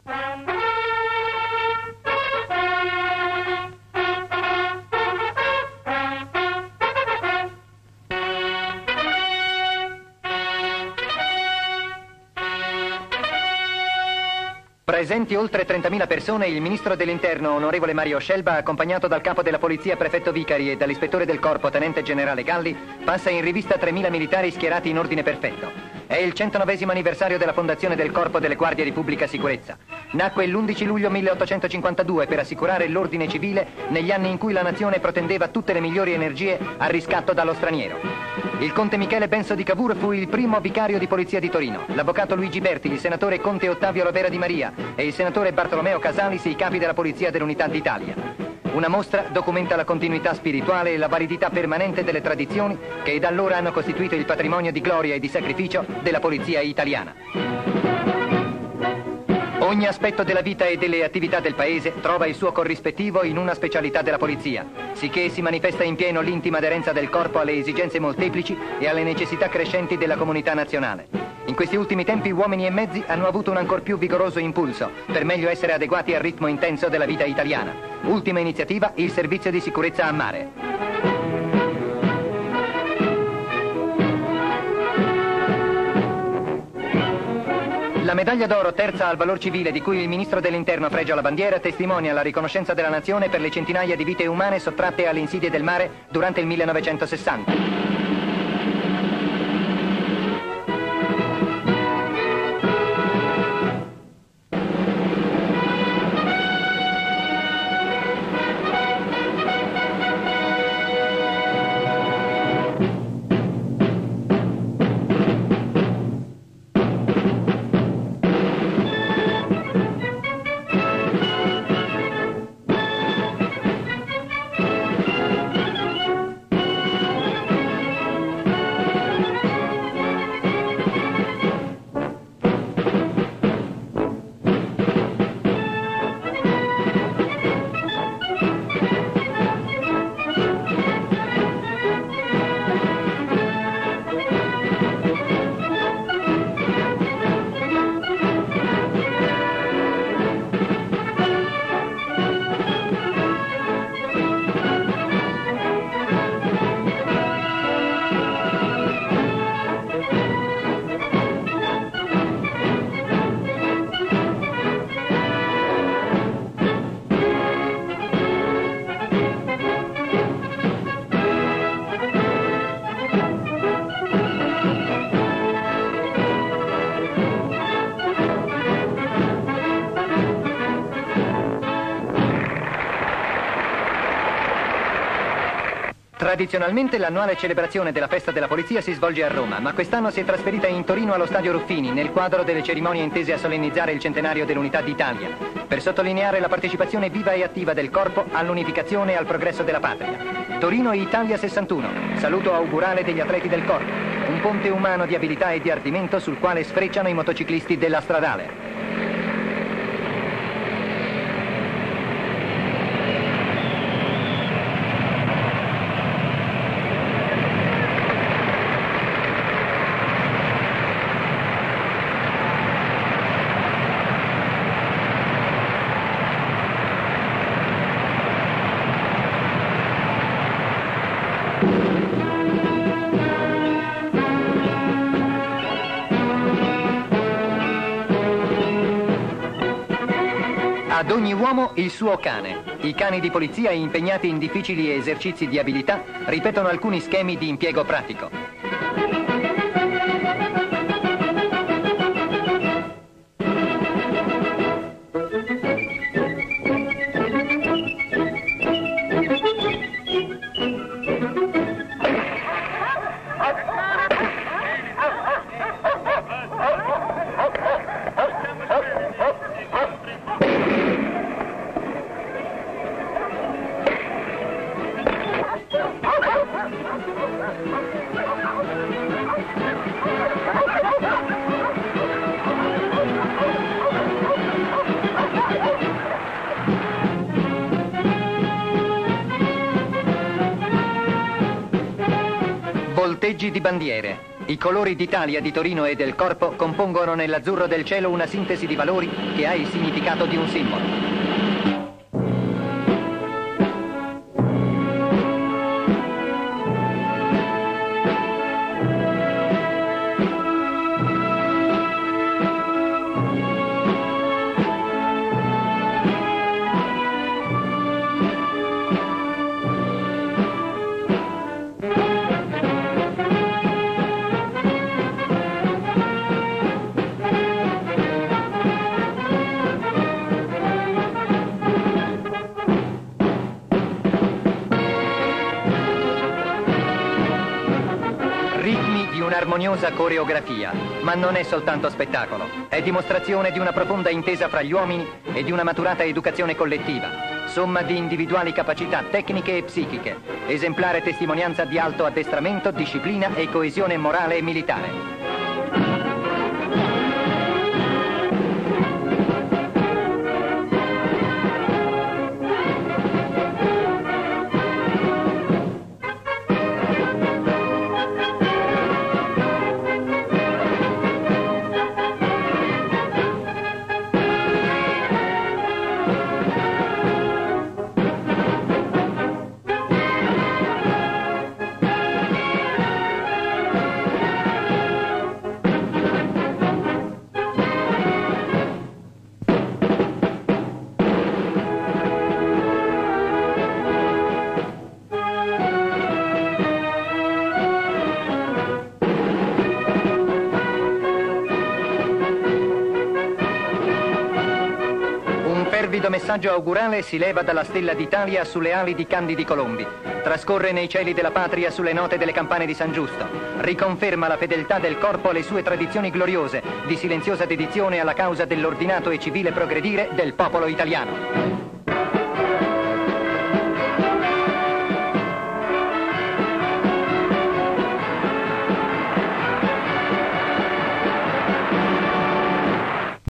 Presenti oltre 30.000 persone, il ministro dell'Interno, onorevole Mario Scelba, accompagnato dal capo della polizia, prefetto Vicari, e dall'ispettore del corpo, tenente generale Galli, passa in rivista 3.000 militari schierati in ordine perfetto. È il 109° anniversario della fondazione del Corpo delle Guardie di Pubblica Sicurezza. Nacque l'11 luglio 1852 per assicurare l'ordine civile negli anni in cui la nazione protendeva tutte le migliori energie al riscatto dallo straniero. Il conte Michele Benso di Cavour fu il primo vicario di polizia di Torino, l'avvocato Luigi Berti, il senatore conte Ottavio Lavera di Maria e il senatore Bartolomeo Casalis, i capi della Polizia dell'Unità d'Italia. Una mostra documenta la continuità spirituale e la validità permanente delle tradizioni che da allora hanno costituito il patrimonio di gloria e di sacrificio della polizia italiana. Ogni aspetto della vita e delle attività del paese trova il suo corrispettivo in una specialità della polizia, sicché si manifesta in pieno l'intima aderenza del corpo alle esigenze molteplici e alle necessità crescenti della comunità nazionale. In questi ultimi tempi uomini e mezzi hanno avuto un ancor più vigoroso impulso per meglio essere adeguati al ritmo intenso della vita italiana. Ultima iniziativa, il servizio di sicurezza a mare. La medaglia d'oro terza al valor civile di cui il ministro dell'Interno fregia la bandiera testimonia la riconoscenza della nazione per le centinaia di vite umane sottratte alle insidie del mare durante il 1960. Tradizionalmente l'annuale celebrazione della festa della polizia si svolge a Roma, ma quest'anno si è trasferita in Torino allo Stadio Ruffini, nel quadro delle cerimonie intese a solennizzare il centenario dell'Unità d'Italia, per sottolineare la partecipazione viva e attiva del corpo all'unificazione e al progresso della patria. Torino Italia 61, saluto augurale degli atleti del corpo, un ponte umano di abilità e di ardimento sul quale sfrecciano i motociclisti della stradale. Ad ogni uomo il suo cane. I cani di polizia impegnati in difficili esercizi di abilità ripetono alcuni schemi di impiego pratico. Volteggi di bandiere. I colori d'Italia, di Torino e del Corpo compongono nell'azzurro del cielo una sintesi di valori che ha il significato di un simbolo. Ritmi di un'armoniosa coreografia, ma non è soltanto spettacolo, è dimostrazione di una profonda intesa fra gli uomini e di una maturata educazione collettiva, somma di individuali capacità tecniche e psichiche, esemplare testimonianza di alto addestramento, disciplina e coesione morale e militare. Un fervido messaggio augurale si leva dalla stella d'Italia sulle ali di candidi colombi, trascorre nei cieli della patria sulle note delle campane di San Giusto, riconferma la fedeltà del Corpo alle sue tradizioni gloriose, di silenziosa dedizione alla causa dell'ordinato e civile progredire del popolo italiano.